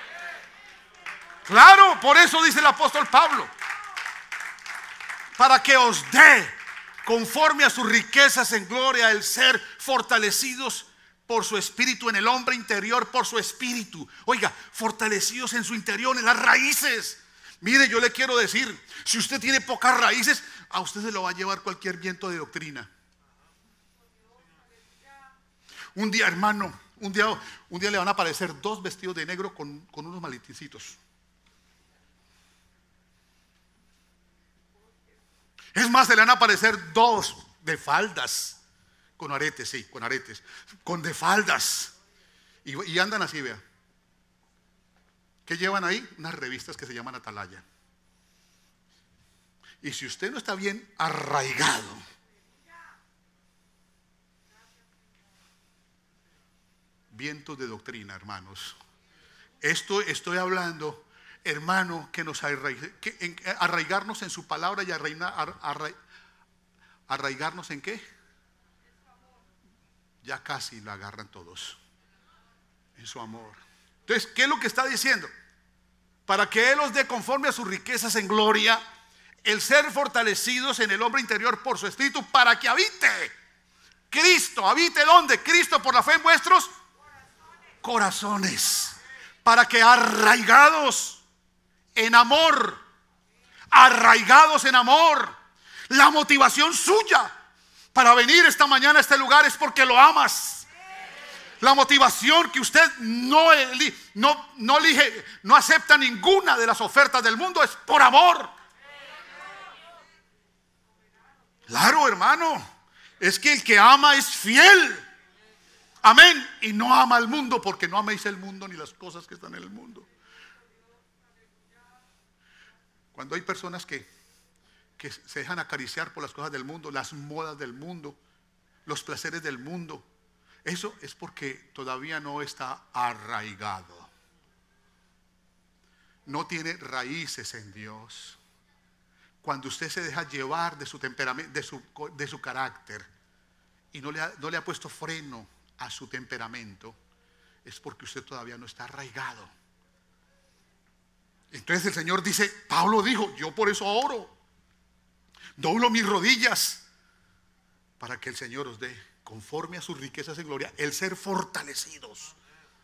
Claro, por eso dice el apóstol Pablo, para que os dé, conforme a sus riquezas en gloria, el ser fortalecidos por su espíritu en el hombre interior, por su espíritu. Oiga, fortalecidos en su interior, en las raíces. Mire, yo le quiero decir, si usted tiene pocas raíces, a usted se lo va a llevar cualquier viento de doctrina. Un día, hermano, un día le van a aparecer dos vestidos de negro con unos maletincitos. Es más, se le van a aparecer dos de faldas. Con aretes, sí, con aretes. Con de faldas. Y andan así, vea. ¿Qué llevan ahí? Unas revistas que se llaman Atalaya. Y si usted no está bien arraigado, vientos de doctrina, hermanos. Esto estoy hablando, hermano, que nos arraigarnos en su palabra y arraigarnos en qué. Ya casi lo agarran todos en su amor. Entonces, ¿qué es lo que está diciendo? Para que Él os dé conforme a sus riquezas en gloria, el ser fortalecidos en el hombre interior por su espíritu, para que habite Cristo. ¿Habite dónde? Cristo, por la fe en vuestros corazones. Para que arraigados en amor, la motivación suya para venir esta mañana a este lugar es porque lo amas. La motivación que usted no acepta ninguna de las ofertas del mundo es por amor. Claro, hermano, es que el que ama es fiel. Amén. Y no ama al mundo, porque no améis el mundo ni las cosas que están en el mundo. Cuando hay personas que se dejan acariciar por las cosas del mundo, las modas del mundo, los placeres del mundo, eso es porque todavía no está arraigado. No tiene raíces en Dios. Cuando usted se deja llevar de su temperamento, de su carácter, y no le ha puesto freno a su temperamento, es porque usted todavía no está arraigado. Entonces el Señor dice, Pablo dijo, yo por eso oro, doblo mis rodillas, para que el Señor os dé, conforme a sus riquezas en gloria, el ser fortalecidos,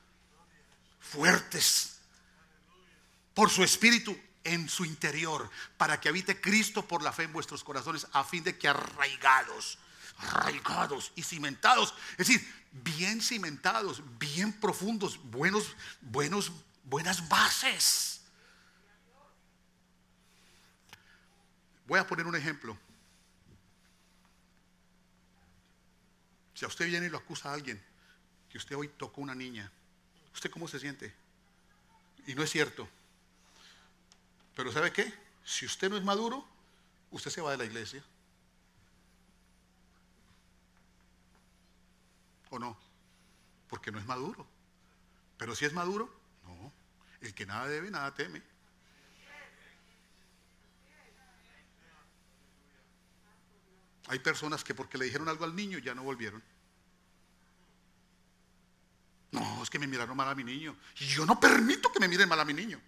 fuertes, por su espíritu en su interior, para que habite Cristo por la fe en vuestros corazones, a fin de que arraigados y cimentados, es decir, bien cimentados, bien profundos, buenas bases. Voy a poner un ejemplo. Si a usted viene y lo acusa a alguien que usted hoy tocó a una niña, ¿usted cómo se siente? Y no es cierto. Pero ¿sabe qué? Si usted no es maduro, usted se va de la iglesia. ¿O no? Porque no es maduro. Pero si es maduro, no. El que nada debe, nada teme. Hay personas que porque le dijeron algo al niño ya no volvieron. No, es que me miraron mal a mi niño. Y yo no permito que me miren mal a mi niño.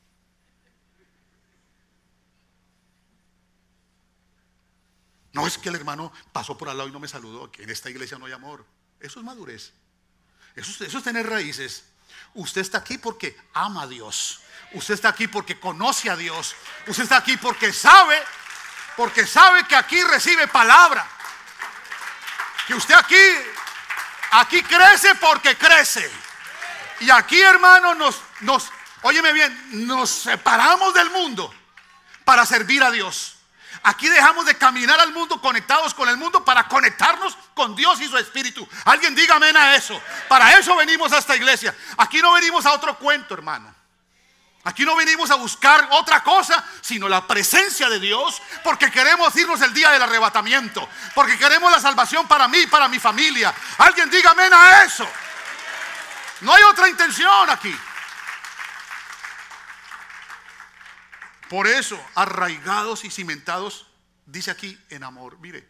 No, es que el hermano pasó por al lado y no me saludó. Que en esta iglesia no hay amor. Eso es madurez. Eso es tener raíces. Usted está aquí porque ama a Dios. Usted está aquí porque conoce a Dios. Usted está aquí porque sabe que aquí recibe palabra. Que usted aquí crece porque crece. Y aquí, hermano, óyeme bien, nos separamos del mundo para servir a Dios. Aquí dejamos de caminar al mundo conectados con el mundo para conectarnos con Dios y su Espíritu. Alguien diga amén a eso. Para eso venimos a esta iglesia. Aquí no venimos a otro cuento, hermano. Aquí no venimos a buscar otra cosa, sino la presencia de Dios, porque queremos irnos el día del arrebatamiento, porque queremos la salvación para mí y para mi familia. Alguien diga amén a eso. No hay otra intención aquí. Por eso, arraigados y cimentados, dice aquí, en amor. Mire,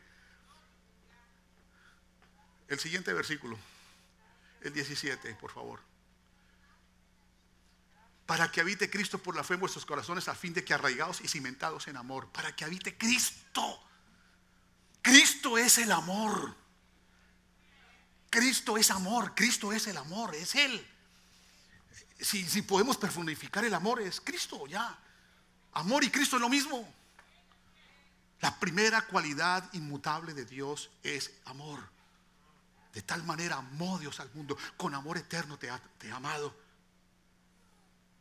el siguiente versículo, el 17, por favor. Para que habite Cristo por la fe en vuestros corazones, a fin de que arraigados y cimentados en amor. Para que habite Cristo. Cristo es el amor. Cristo es amor. Cristo es el amor. Es Él. Si podemos personificar el amor, es Cristo ya. Amor y Cristo es lo mismo. La primera cualidad inmutable de Dios es amor. De tal manera amó Dios al mundo. Con amor eterno te ha amado.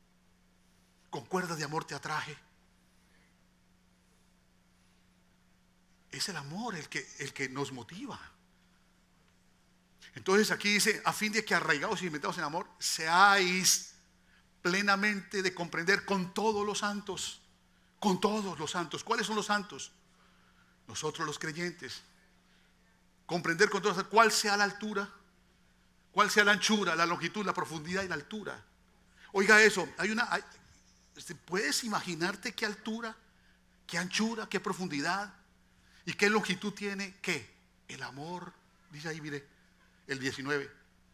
Con cuerdas de amor te atraje. Es el amor el que nos motiva. Entonces aquí dice, a fin de que arraigados y cimentados en amor, seáis plenamente de comprender con todos los santos. Con todos los santos. ¿Cuáles son los santos? Nosotros los creyentes. Comprender con todos, cuál sea la altura, cuál sea la anchura, la longitud, la profundidad y la altura. Oiga eso, ¿puedes imaginarte qué altura, qué anchura, qué profundidad y qué longitud tiene? ¿Qué? El amor, dice ahí, mire, el 19.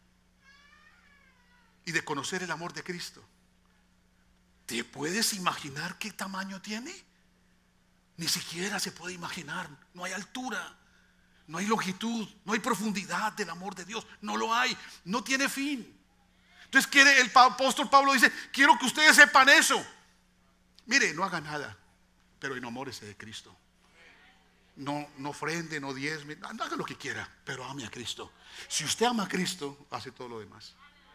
Y de conocer el amor de Cristo. ¿Te puedes imaginar qué tamaño tiene? Ni siquiera se puede imaginar. No hay altura, no hay longitud, no hay profundidad del amor de Dios. No lo hay, no tiene fin. Entonces el apóstol Pablo dice, quiero que ustedes sepan eso. Mire, no haga nada, pero enamórese de Cristo. No ofrende, no diezme, no haga lo que quiera, pero ame a Cristo. Si usted ama a Cristo, hace todo lo demás.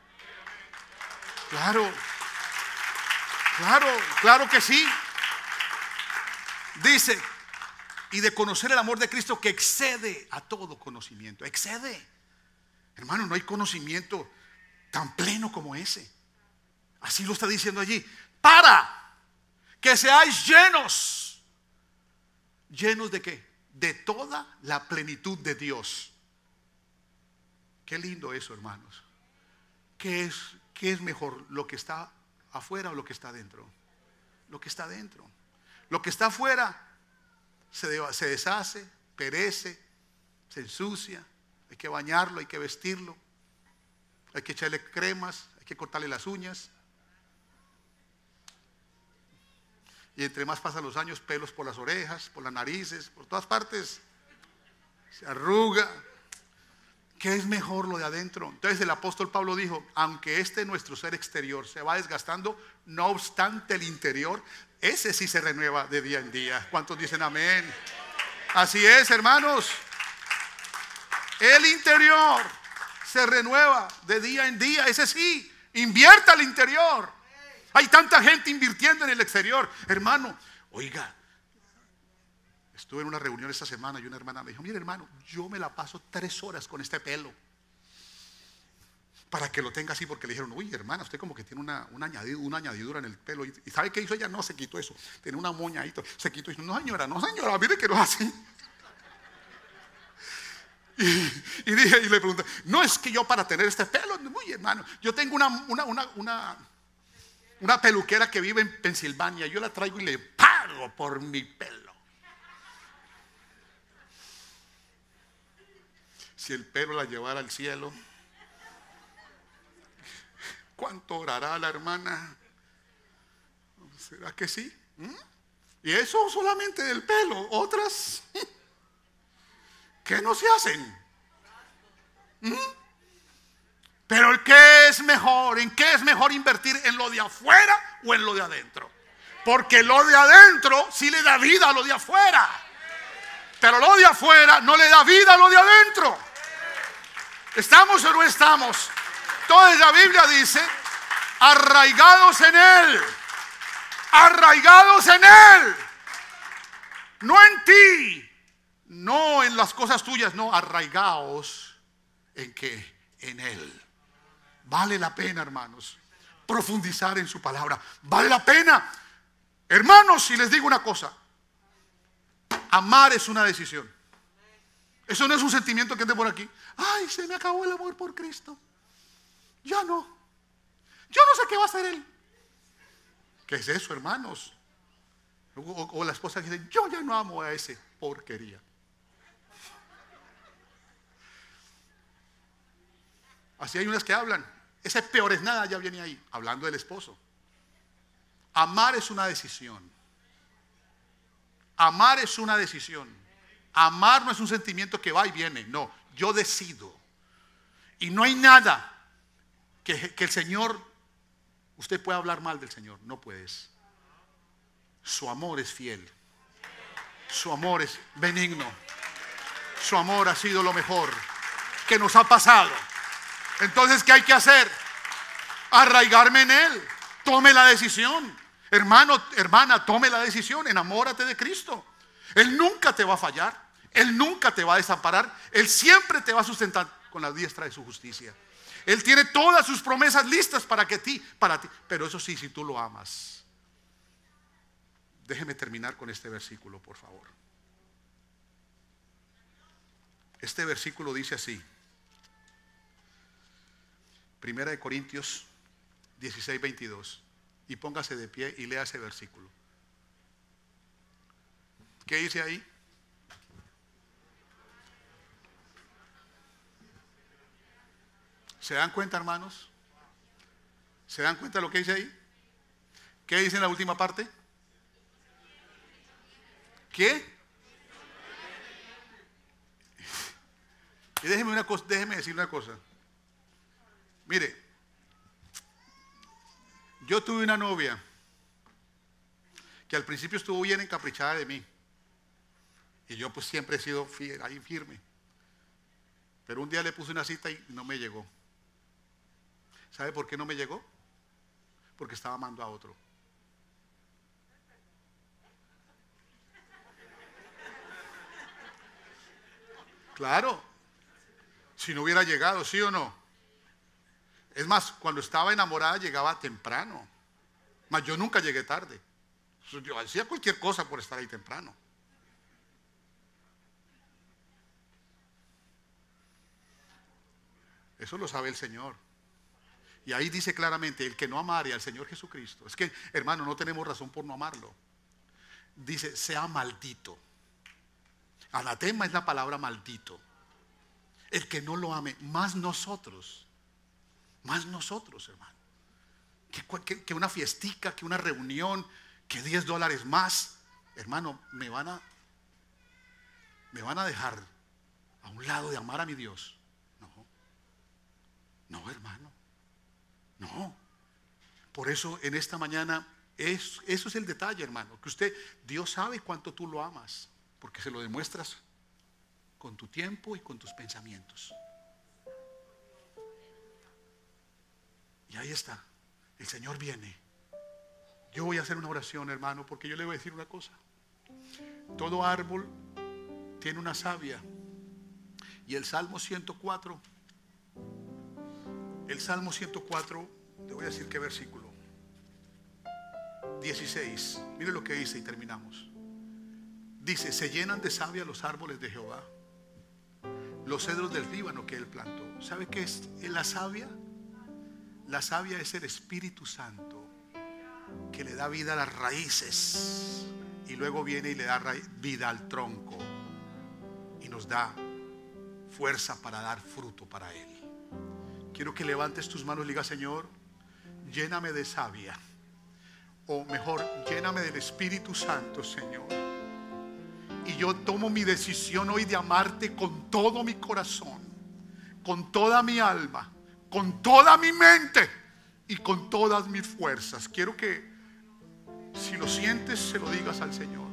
Claro que sí. Dice, y de conocer el amor de Cristo que excede a todo conocimiento. Excede. Hermano, no hay conocimiento tan pleno como ese. Así lo está diciendo allí. Para que seáis llenos. ¿Llenos de qué? De toda la plenitud de Dios. Qué lindo eso, hermanos. ¿Qué es mejor? ¿Lo que está afuera o lo que está adentro? Lo que está adentro. Lo que está afuera se deshace, perece, se ensucia. Hay que bañarlo, hay que vestirlo, hay que echarle cremas, hay que cortarle las uñas. Y entre más pasan los años, pelos por las orejas, por las narices, por todas partes. Se arruga. ¿Qué es mejor, lo de adentro? Entonces el apóstol Pablo dijo, aunque nuestro ser exterior se va desgastando, no obstante el interior, ese sí se renueva de día en día. ¿Cuántos dicen amén? Así es, hermanos. El interior se renueva de día en día. Ese sí, invierta al interior. Hay tanta gente invirtiendo en el exterior. Hermano, oiga, estuve en una reunión esta semana y una hermana me dijo, mire hermano, yo me la paso 3 horas con este pelo para que lo tenga así, porque le dijeron, uy hermana, usted como que tiene una añadidura en el pelo. ¿Y sabe qué hizo ella? No, se quitó eso, tiene una moña ahí, se quitó. Y dijo, no señora, mire que no es así. Y le pregunté, no, es que yo para tener este pelo, uy hermano, yo tengo una peluquera que vive en Pensilvania, yo la traigo y le pago por mi pelo. Si el pelo la llevara al cielo, ¿cuánto orará la hermana? ¿Será que sí? Y eso solamente del pelo. Otras, ¿qué no se hacen? Pero ¿qué es mejor? ¿En qué es mejor invertir? ¿En lo de afuera o en lo de adentro? Porque lo de adentro sí le da vida a lo de afuera, pero lo de afuera no le da vida a lo de adentro. ¿Estamos o no estamos? Entonces la Biblia dice, arraigados en Él. Arraigados en Él. No en ti, no en las cosas tuyas, no, arraigados en qué, en Él. Vale la pena, hermanos, profundizar en su palabra. Vale la pena. Hermanos, si les digo una cosa, amar es una decisión. Eso no es un sentimiento que ande por aquí. Ay, se me acabó el amor por Cristo. Ya no. Yo no sé qué va a hacer Él. ¿Qué es eso, hermanos? O la esposa que dice, yo ya no amo a ese porquería. Así hay unas que hablan, ese peor es nada, ya viene ahí, hablando del esposo. Amar es una decisión. Amar es una decisión. Amar no es un sentimiento que va y viene, no, yo decido. Y no hay nada que el Señor, usted pueda hablar mal del Señor, no puedes. Su amor es fiel. Su amor es benigno. Su amor ha sido lo mejor que nos ha pasado. Entonces, ¿qué hay que hacer? Arraigarme en Él. Tome la decisión. Hermano, hermana, tome la decisión. Enamórate de Cristo. Él nunca te va a fallar. Él nunca te va a desamparar. Él siempre te va a sustentar con la diestra de su justicia. Él tiene todas sus promesas listas para ti. Pero eso sí, si tú lo amas. Déjeme terminar con este versículo, por favor. Este versículo dice así. 1 Corintios 16, 22. Y póngase de pie y lea ese versículo. ¿Qué dice ahí? ¿Se dan cuenta, hermanos? ¿Se dan cuenta de lo que dice ahí? ¿Qué dice en la última parte? ¿Qué? Y déjeme decir una cosa. Mire, yo tuve una novia que al principio estuvo bien encaprichada de mí. Y yo pues siempre he sido ahí firme. Pero un día le puse una cita y no me llegó. ¿Sabe por qué no me llegó? Porque estaba amando a otro. Claro. Si no hubiera llegado, ¿sí o no? Es más, cuando estaba enamorada llegaba temprano. Mas yo nunca llegué tarde. Yo hacía cualquier cosa por estar ahí temprano. Eso lo sabe el Señor. Y ahí dice claramente, el que no amare al Señor Jesucristo. Es que, hermano, no tenemos razón por no amarlo. Dice, sea maldito. Anatema es la palabra maldito. El que no lo ame, más nosotros, hermano. Que una fiestica, que una reunión, que $10 más, hermano, me van a dejar a un lado de amar a mi Dios. No, hermano, no. Por eso en esta mañana, eso es el detalle, hermano, que Dios sabe cuánto tú lo amas, porque se lo demuestras con tu tiempo y con tus pensamientos. Y ahí está, el Señor viene. Yo voy a hacer una oración, hermano, porque yo le voy a decir una cosa. Todo árbol tiene una savia. Y el Salmo 104, le voy a decir qué versículo. 16, mire lo que dice y terminamos. Dice, se llenan de savia los árboles de Jehová, los cedros del Líbano que Él plantó. ¿Sabe qué es la savia? La savia es el Espíritu Santo que le da vida a las raíces y luego viene y le da vida al tronco y nos da fuerza para dar fruto para Él. Quiero que levantes tus manos y digas, Señor, lléname de savia, o mejor, lléname del Espíritu Santo, Señor. Y yo tomo mi decisión hoy de amarte con todo mi corazón, con toda mi alma, con toda mi mente y con todas mis fuerzas. Quiero que, si lo sientes, se lo digas al Señor.